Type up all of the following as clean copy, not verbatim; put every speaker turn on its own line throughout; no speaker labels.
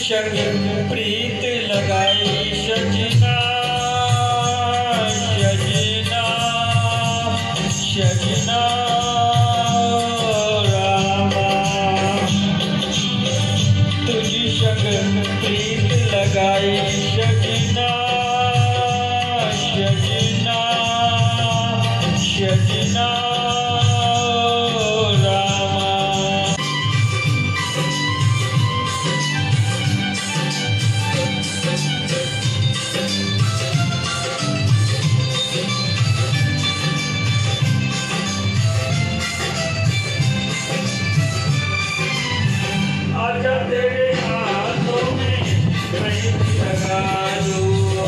संग प्रीत लगाई सजना सजना सजना रामा। तुझ संग प्रीत लगाई सजना सजना सजना आजा तेरे हाथों में मेहंदी लगा दूं,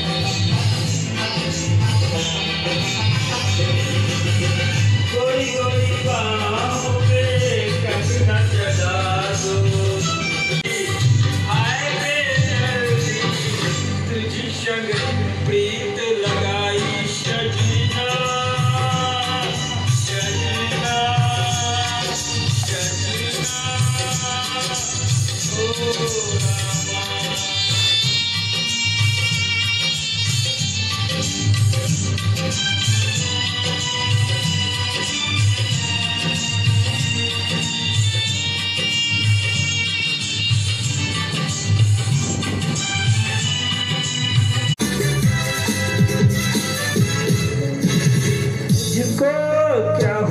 गोरी गोरी बाहों पे कंगना चढ़ा दूं। हाय बेदर्दी तुझ संग प्रीत लगाई सजना सजना सजना मुझको क्या